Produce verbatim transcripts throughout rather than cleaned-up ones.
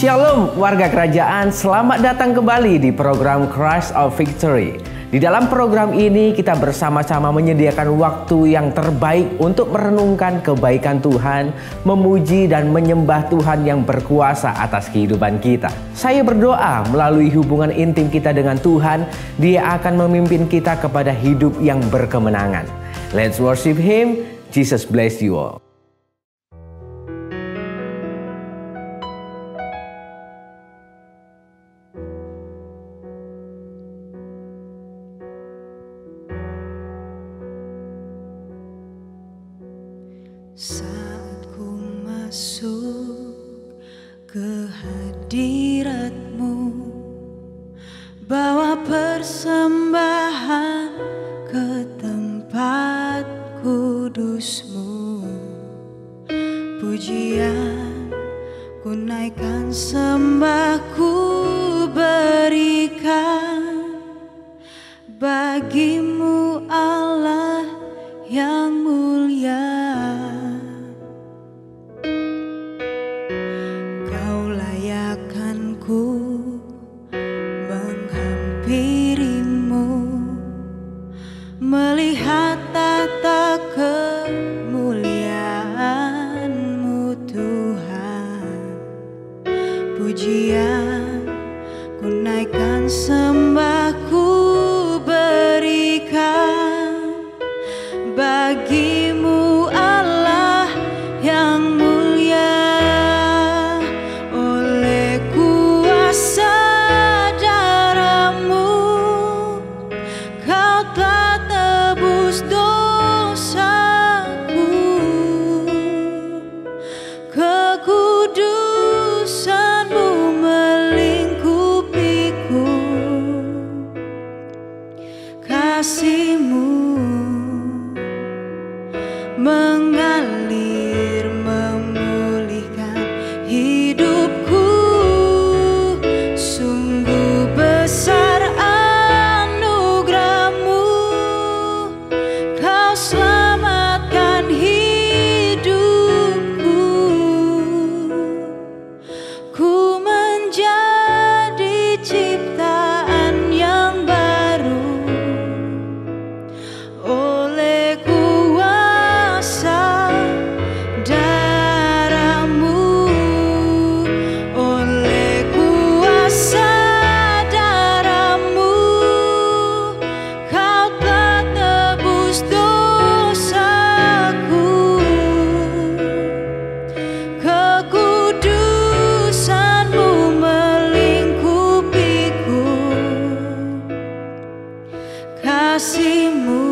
Shalom warga kerajaan, selamat datang kembali di program Christ of Victory. Di dalam program ini kita bersama-sama menyediakan waktu yang terbaik untuk merenungkan kebaikan Tuhan, memuji dan menyembah Tuhan yang berkuasa atas kehidupan kita. Saya berdoa melalui hubungan intim kita dengan Tuhan, Dia akan memimpin kita kepada hidup yang berkemenangan. Let's worship Him. Jesus bless you all. Saat ku masuk ke hadirat-Mu, bawa persembahan ke tempat kudus-Mu, pujian ku naikkan, sembah ku berikan bagi-Mu Allah yang mulia. Melihat tata kemuliaan-Mu Tuhan, pujian ku naikkan, sembah ku berikan bagi-Mu Allah yang mulia. Oleh kuasa darah-Mu Kau telah tebus dosaku, kekudusan-Mu melingkupiku, kasih-Mu mengalir memulihkan hidupku. Sungguh besar anugerah-Mu, Kau selamatkan hidupku. Ku menjadi ciptaan yang baru oleh kuasa darah-Mu. Oleh kuasa darah-Mu Kau telah tebus dosaku, kekudusan-Mu melingkupiku, kasih-Mu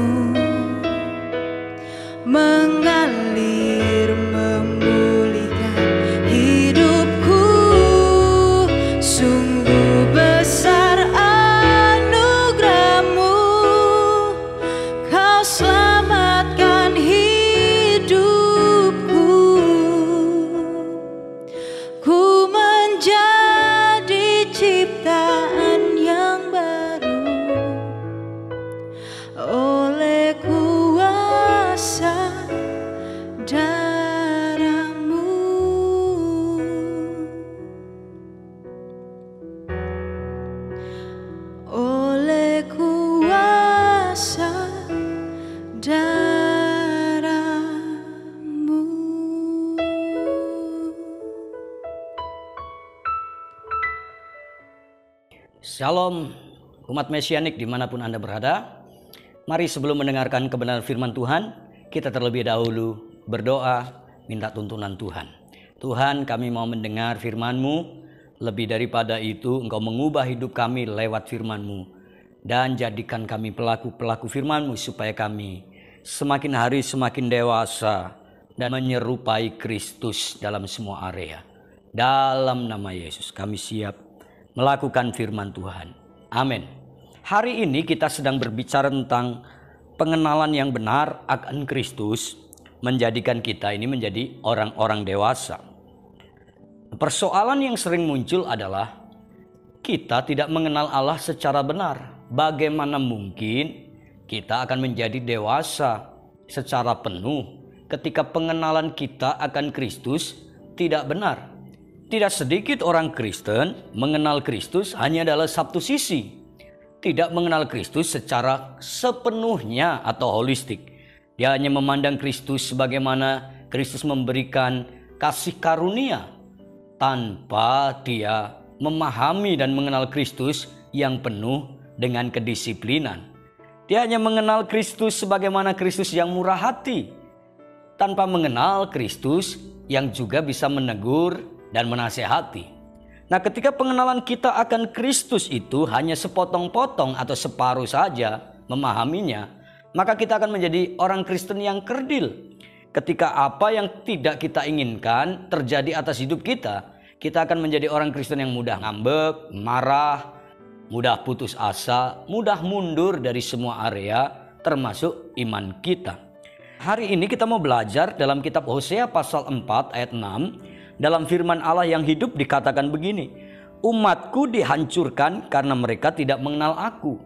mengalir memulihkan hidupku. Sungguh besar anugerah-Mu, Kau selamatkan hidupku. Ku menjadi ciptaan yang baru oleh kuasa darah-Mu. Oleh kuasa darah-Mu. Shalom umat Mesianik dimanapun Anda berada. Mari sebelum mendengarkan kebenaran firman Tuhan, kita terlebih dahulu berdoa minta tuntunan Tuhan. Tuhan, kami mau mendengar firman-Mu. Lebih daripada itu, Engkau mengubah hidup kami lewat firman-Mu. Dan jadikan kami pelaku-pelaku firman-Mu supaya kami semakin hari semakin dewasa dan menyerupai Kristus dalam semua area. Dalam nama Yesus kami siap melakukan firman Tuhan. Amin. Hari ini kita sedang berbicara tentang pengenalan yang benar akan Kristus, menjadikan kita ini menjadi orang-orang dewasa. Persoalan yang sering muncul adalah kita tidak mengenal Allah secara benar. Bagaimana mungkin kita akan menjadi dewasa secara penuh ketika pengenalan kita akan Kristus tidak benar? Tidak sedikit orang Kristen mengenal Kristus hanya dalam satu sisi. Tidak mengenal Kristus secara sepenuhnya atau holistik. Dia hanya memandang Kristus sebagaimana Kristus memberikan kasih karunia, tanpa dia memahami dan mengenal Kristus yang penuh dengan kedisiplinan. Dia hanya mengenal Kristus sebagaimana Kristus yang murah hati, tanpa mengenal Kristus yang juga bisa menegur dan menasehati. Nah, ketika pengenalan kita akan Kristus itu hanya sepotong-potong atau separuh saja memahaminya, maka kita akan menjadi orang Kristen yang kerdil. Ketika apa yang tidak kita inginkan terjadi atas hidup kita, kita akan menjadi orang Kristen yang mudah ngambek, marah, mudah putus asa, mudah mundur dari semua area termasuk iman kita. Hari ini kita mau belajar dalam kitab Hosea pasal empat ayat enam. Dalam firman Allah yang hidup dikatakan begini, umatku dihancurkan karena mereka tidak mengenal aku.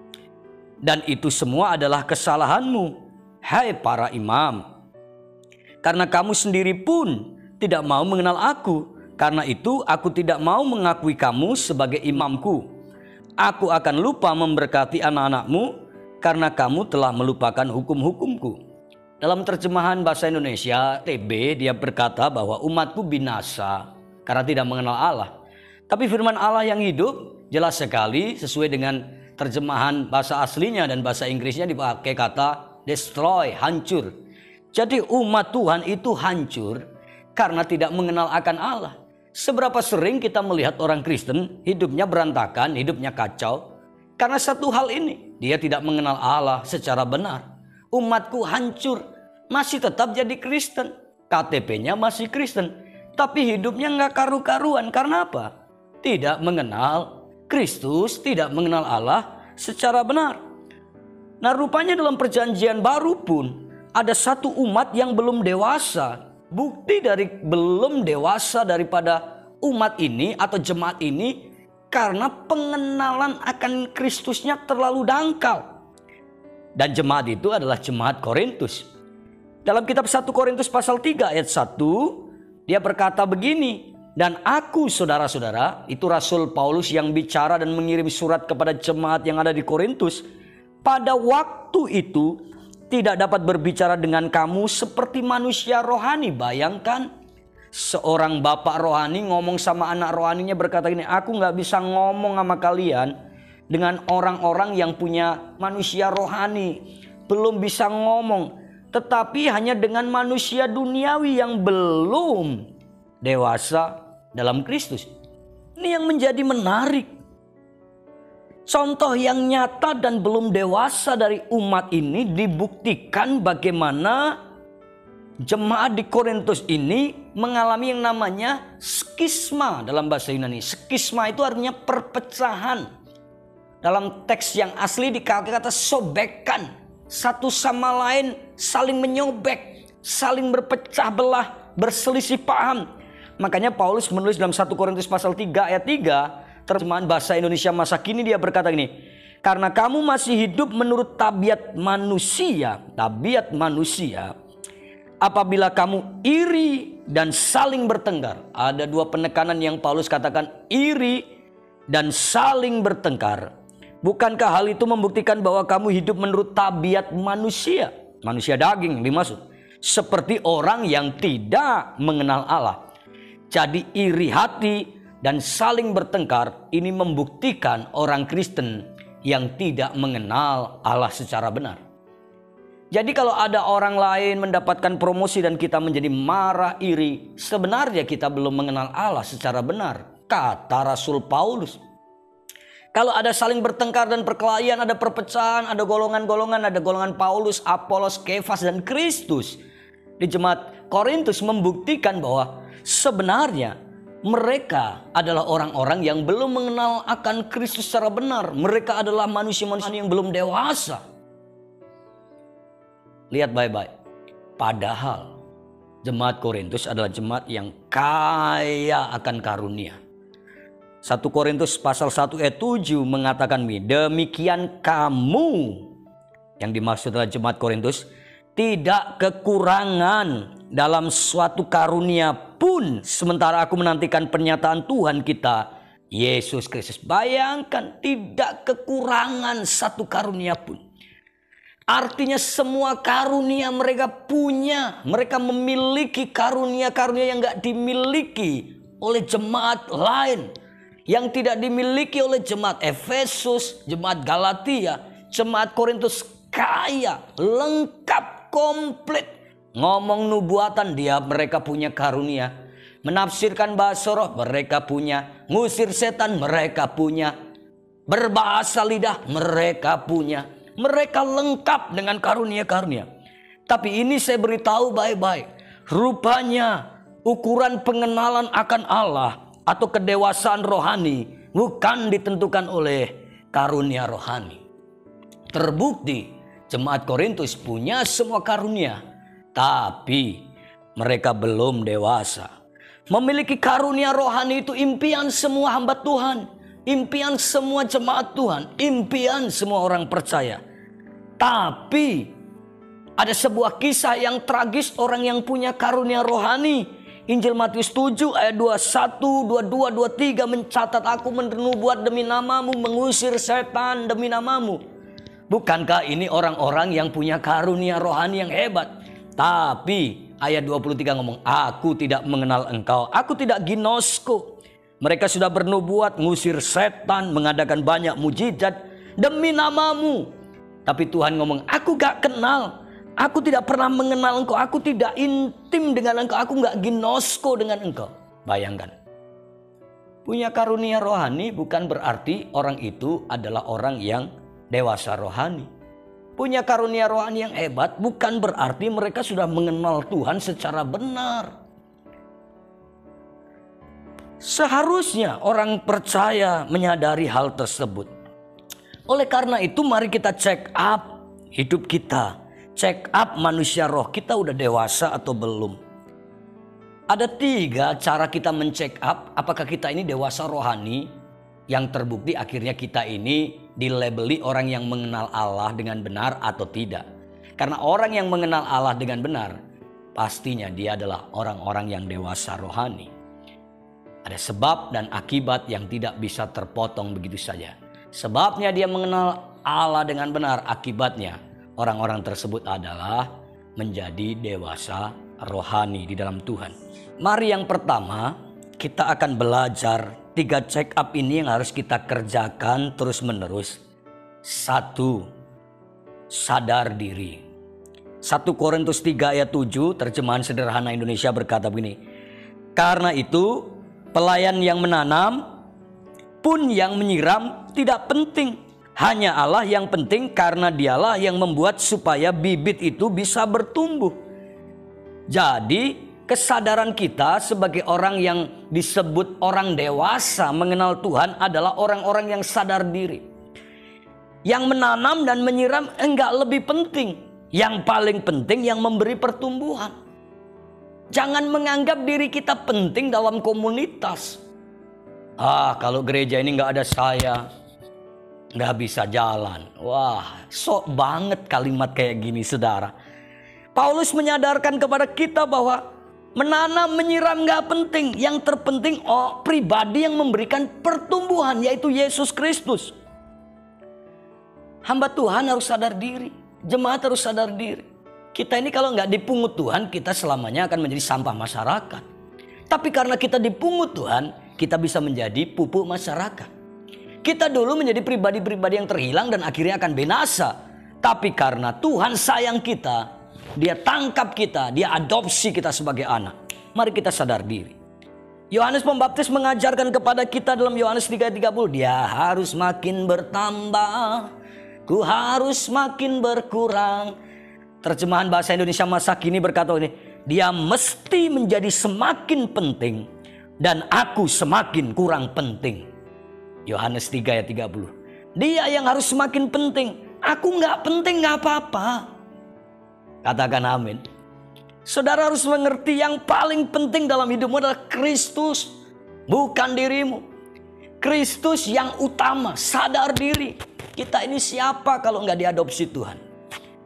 Dan itu semua adalah kesalahanmu, hai para imam. Karena kamu sendiri pun tidak mau mengenal aku. Karena itu aku tidak mau mengakui kamu sebagai imamku. Aku akan lupa memberkati anak-anakmu karena kamu telah melupakan hukum-hukumku. Dalam terjemahan bahasa Indonesia T B, dia berkata bahwa umatku binasa karena tidak mengenal Allah. Tapi firman Allah yang hidup jelas sekali sesuai dengan terjemahan bahasa aslinya dan bahasa Inggrisnya dipakai kata destroy, hancur. Jadi umat Tuhan itu hancur karena tidak mengenal akan Allah. Seberapa sering kita melihat orang Kristen hidupnya berantakan, hidupnya kacau. Karena satu hal ini, dia tidak mengenal Allah secara benar. Umatku hancur, masih tetap jadi Kristen. K T P-nya masih Kristen. Tapi hidupnya nggak karu-karuan. Karena apa? Tidak mengenal Kristus, tidak mengenal Allah secara benar. Nah, rupanya dalam perjanjian baru pun ada satu umat yang belum dewasa. Bukti dari belum dewasa daripada umat ini atau jemaat ini karena pengenalan akan Kristusnya terlalu dangkal. Dan jemaat itu adalah jemaat Korintus. Dalam kitab satu Korintus pasal tiga ayat satu, dia berkata begini, dan aku saudara-saudara, itu Rasul Paulus yang bicara dan mengirim surat kepada jemaat yang ada di Korintus, pada waktu itu tidak dapat berbicara dengan kamu seperti manusia rohani. Bayangkan seorang bapak rohani ngomong sama anak rohaninya berkata gini, aku gak bisa ngomong sama kalian dengan orang-orang yang punya manusia rohani. Belum bisa ngomong. Tetapi hanya dengan manusia duniawi yang belum dewasa dalam Kristus. Ini yang menjadi menarik. Contoh yang nyata dan belum dewasa dari umat ini dibuktikan bagaimana jemaat di Korintus ini mengalami yang namanya skisma dalam bahasa Yunani. Skisma itu artinya perpecahan. Dalam teks yang asli dikatakan kata sobekan. Satu sama lain saling menyobek, saling berpecah belah, berselisih paham. Makanya Paulus menulis dalam satu Korintus pasal tiga ayat tiga, terjemahan bahasa Indonesia masa kini, dia berkata gini, karena kamu masih hidup menurut tabiat manusia, tabiat manusia, apabila kamu iri dan saling bertengkar. Ada dua penekanan yang Paulus katakan, iri dan saling bertengkar. Bukankah hal itu membuktikan bahwa kamu hidup menurut tabiat manusia? Manusia daging yang dimaksud. Seperti orang yang tidak mengenal Allah. Jadi iri hati dan saling bertengkar ini membuktikan orang Kristen yang tidak mengenal Allah secara benar. Jadi kalau ada orang lain mendapatkan promosi dan kita menjadi marah, iri, sebenarnya kita belum mengenal Allah secara benar. Kata Rasul Paulus. Kalau ada saling bertengkar dan perkelahian, ada perpecahan, ada golongan-golongan, ada golongan Paulus, Apolos, Kefas, dan Kristus. Di jemaat Korintus membuktikan bahwa sebenarnya mereka adalah orang-orang yang belum mengenal akan Kristus secara benar. Mereka adalah manusia-manusia yang belum dewasa. Lihat baik-baik. Padahal jemaat Korintus adalah jemaat yang kaya akan karunia. satu Korintus pasal satu ayat tujuh mengatakan demikian kamu, yang dimaksud adalah jemaat Korintus, tidak kekurangan dalam suatu karunia pun sementara aku menantikan pernyataan Tuhan kita, Yesus Kristus. Bayangkan, tidak kekurangan satu karunia pun. Artinya semua karunia mereka punya. Mereka memiliki karunia-karunia yang gak dimiliki oleh jemaat lain. Yang tidak dimiliki oleh jemaat Efesus, jemaat Galatia, jemaat Korintus kaya, lengkap, komplit. Ngomong nubuatan, dia mereka punya karunia. Menafsirkan bahasa roh, mereka punya. Ngusir setan, mereka punya. Berbahasa lidah, mereka punya. Mereka lengkap dengan karunia-karunia. Tapi ini saya beritahu baik-baik. Rupanya ukuran pengenalan akan Allah atau kedewasaan rohani bukan ditentukan oleh karunia rohani. Terbukti jemaat Korintus punya semua karunia, tapi mereka belum dewasa. Memiliki karunia rohani itu impian semua hamba Tuhan, impian semua jemaat Tuhan, impian semua orang percaya. Tapi ada sebuah kisah yang tragis orang yang punya karunia rohani. Injil Matius tujuh ayat dua puluh satu, dua puluh dua, dua puluh tiga mencatat, aku menubuat demi namamu, mengusir setan demi namamu. Bukankah ini orang-orang yang punya karunia rohani yang hebat? Tapi ayat dua puluh tiga ngomong, aku tidak mengenal engkau, aku tidak ginosko. Mereka sudah bernubuat, ngusir setan, mengadakan banyak mujizat demi namamu. Tapi Tuhan ngomong, aku gak kenal. Aku tidak pernah mengenal engkau. Aku tidak intim dengan engkau. Aku gak ginosko dengan engkau. Bayangkan. Punya karunia rohani bukan berarti orang itu adalah orang yang dewasa rohani. Punya karunia rohani yang hebat bukan berarti mereka sudah mengenal Tuhan secara benar. Seharusnya orang percaya menyadari hal tersebut. Oleh karena itu mari kita check up hidup kita. Check up manusia roh kita udah dewasa atau belum. Ada tiga cara kita men-check up apakah kita ini dewasa rohani. Yang terbukti akhirnya kita ini dilabeli orang yang mengenal Allah dengan benar atau tidak. Karena orang yang mengenal Allah dengan benar, pastinya dia adalah orang-orang yang dewasa rohani. Ada sebab dan akibat yang tidak bisa terpotong begitu saja. Sebabnya dia mengenal Allah dengan benar, akibatnya orang-orang tersebut adalah menjadi dewasa rohani di dalam Tuhan. Mari yang pertama kita akan belajar tiga check up ini yang harus kita kerjakan terus menerus. Satu, sadar diri. satu Korintus tiga ayat tujuh terjemahan sederhana Indonesia berkata begini. Karena itu pelayan yang menanam pun yang menyiram tidak penting. Hanya Allah yang penting karena dialah yang membuat supaya bibit itu bisa bertumbuh. Jadi kesadaran kita sebagai orang yang disebut orang dewasa mengenal Tuhan adalah orang-orang yang sadar diri. Yang menanam dan menyiram enggak lebih penting. Yang paling penting yang memberi pertumbuhan. Jangan menganggap diri kita penting dalam komunitas. Ah, kalau gereja ini nggak ada saya, nggak bisa jalan. Wah, sok banget kalimat kayak gini, saudara. Paulus menyadarkan kepada kita bahwa menanam, menyiram nggak penting. Yang terpenting oh, pribadi yang memberikan pertumbuhan, yaitu Yesus Kristus. Hamba Tuhan harus sadar diri, jemaat harus sadar diri. Kita ini kalau nggak dipungut Tuhan, kita selamanya akan menjadi sampah masyarakat. Tapi karena kita dipungut Tuhan, kita bisa menjadi pupuk masyarakat. Kita dulu menjadi pribadi-pribadi yang terhilang dan akhirnya akan binasa. Tapi karena Tuhan sayang kita, Dia tangkap kita, Dia adopsi kita sebagai anak. Mari kita sadar diri. Yohanes Pembaptis mengajarkan kepada kita dalam Yohanes tiga ayat tiga puluh, dia harus makin bertambah, ku harus makin berkurang. Terjemahan bahasa Indonesia masa kini berkata ini, dia mesti menjadi semakin penting dan aku semakin kurang penting. Yohanes tiga ayat tiga puluh. Dia yang harus semakin penting. Aku nggak penting, nggak apa-apa. Katakan amin. Saudara harus mengerti yang paling penting dalam hidupmu adalah Kristus, bukan dirimu. Kristus yang utama, sadar diri. Kita ini siapa kalau nggak diadopsi Tuhan?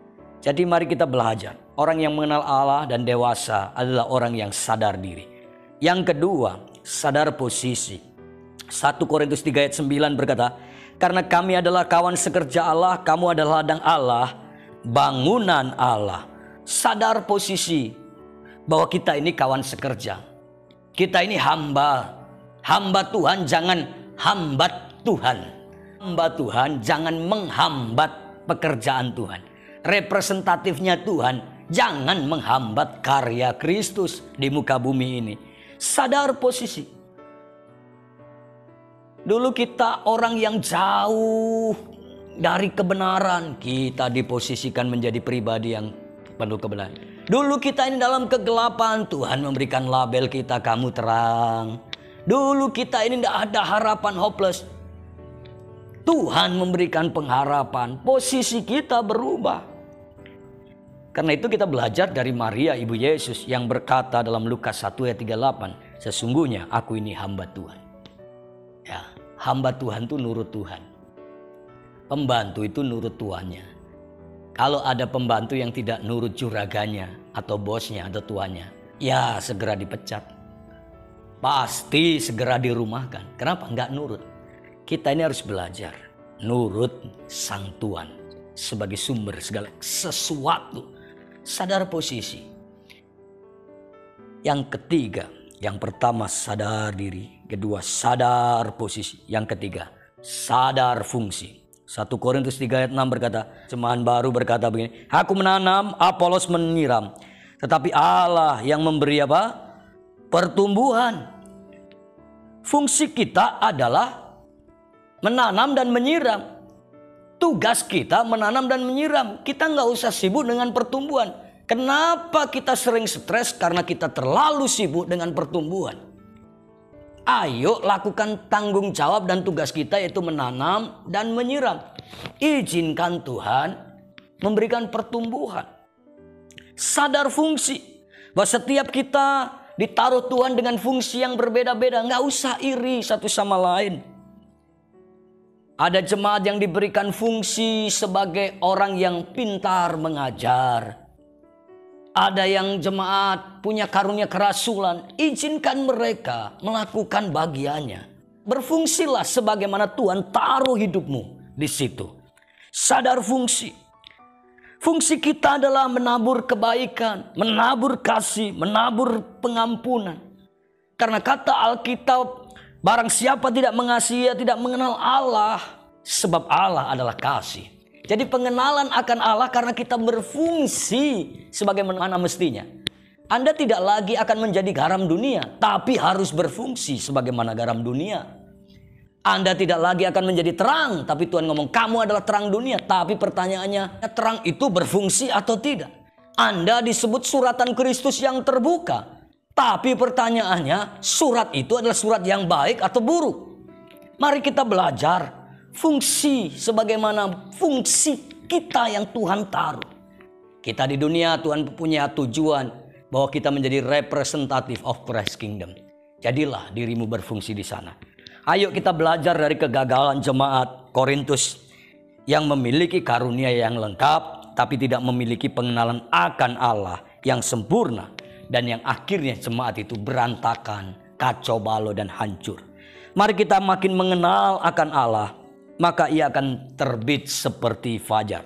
Jadi mari kita belajar. Orang yang mengenal Allah dan dewasa adalah orang yang sadar diri. Yang kedua, sadar posisi. satu Korintus tiga ayat sembilan berkata, karena kami adalah kawan sekerja Allah, kamu adalah ladang Allah, bangunan Allah. Sadar posisi bahwa kita ini kawan sekerja. Kita ini hamba. Hamba Tuhan, jangan hambat Tuhan. Hamba Tuhan, jangan menghambat pekerjaan Tuhan. Representatifnya Tuhan, jangan menghambat karya Kristus di muka bumi ini. Sadar posisi. Dulu kita orang yang jauh dari kebenaran, kita diposisikan menjadi pribadi yang penuh kebenaran. Dulu kita ini dalam kegelapan, Tuhan memberikan label kita, kamu terang. Dulu kita ini tidak ada harapan, hopeless. Tuhan memberikan pengharapan, posisi kita berubah. Karena itu kita belajar dari Maria ibu Yesus yang berkata dalam Lukas satu ayat tiga puluh delapan, sesungguhnya aku ini hamba Tuhan. Ya, hamba Tuhan itu nurut Tuhan. Pembantu itu nurut tuannya. Kalau ada pembantu yang tidak nurut juraganya atau bosnya atau tuannya, ya segera dipecat. Pasti segera dirumahkan. Kenapa? Enggak nurut. Kita ini harus belajar nurut sang Tuhan sebagai sumber segala sesuatu. Sadar posisi. Yang ketiga, yang pertama sadar diri, kedua sadar posisi, yang ketiga sadar fungsi. satu Korintus tiga ayat enam berkata, jemaat baru berkata begini, aku menanam, Apolos menyiram, tetapi Allah yang memberi apa? Pertumbuhan. Fungsi kita adalah menanam dan menyiram. Tugas kita menanam dan menyiram. Kita nggak usah sibuk dengan pertumbuhan. Kenapa kita sering stres? Karena kita terlalu sibuk dengan pertumbuhan. Ayo lakukan tanggung jawab dan tugas kita, yaitu menanam dan menyiram. Izinkan Tuhan memberikan pertumbuhan. Sadar fungsi. Bahwa setiap kita ditaruh Tuhan dengan fungsi yang berbeda-beda. Nggak usah iri satu sama lain. Ada jemaat yang diberikan fungsi sebagai orang yang pintar mengajar. Ada yang jemaat punya karunia kerasulan. Izinkan mereka melakukan bagiannya. Berfungsilah sebagaimana Tuhan taruh hidupmu di situ. Sadar fungsi. Fungsi kita adalah menabur kebaikan, menabur kasih, menabur pengampunan. Karena kata Alkitab, barang siapa tidak mengasihi, ia tidak mengenal Allah. Sebab Allah adalah kasih. Jadi pengenalan akan Allah karena kita berfungsi sebagaimana mestinya. Anda tidak lagi akan menjadi garam dunia, tapi harus berfungsi sebagaimana garam dunia. Anda tidak lagi akan menjadi terang, tapi Tuhan ngomong kamu adalah terang dunia. Tapi pertanyaannya, terang itu berfungsi atau tidak? Anda disebut suratan Kristus yang terbuka. Tapi pertanyaannya, surat itu adalah surat yang baik atau buruk? Mari kita belajar fungsi sebagaimana fungsi kita yang Tuhan taruh. Kita di dunia, Tuhan punya tujuan bahwa kita menjadi representative of Christ Kingdom. Jadilah dirimu berfungsi di sana. Ayo kita belajar dari kegagalan jemaat Korintus yang memiliki karunia yang lengkap tapi tidak memiliki pengenalan akan Allah yang sempurna, dan yang akhirnya jemaat itu berantakan, kacau balau dan hancur. Mari kita makin mengenal akan Allah, maka ia akan terbit seperti fajar.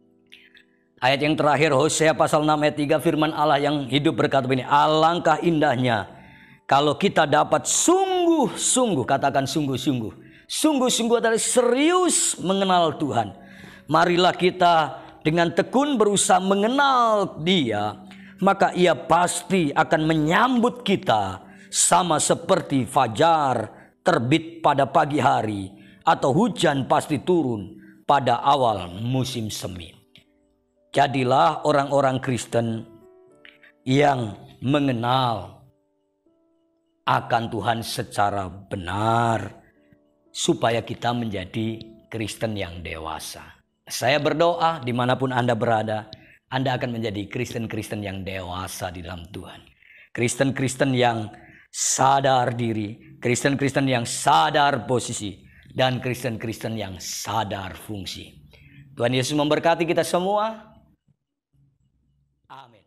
Ayat yang terakhir, Hosea pasal enam ayat tiga, firman Allah yang hidup berkata begini, alangkah indahnya kalau kita dapat sungguh-sungguh, katakan sungguh-sungguh, sungguh-sungguh adalah serius mengenal Tuhan. Marilah kita dengan tekun berusaha mengenal Dia, maka ia pasti akan menyambut kita sama seperti fajar terbit pada pagi hari, atau hujan pasti turun pada awal musim semi. Jadilah orang-orang Kristen yang mengenal akan Tuhan secara benar, supaya kita menjadi Kristen yang dewasa. Saya berdoa dimanapun Anda berada, Anda akan menjadi Kristen-Kristen yang dewasa di dalam Tuhan. Kristen-Kristen yang sadar diri, Kristen-Kristen yang sadar posisi, dan Kristen-Kristen yang sadar fungsi. Tuhan Yesus memberkati kita semua. Amin.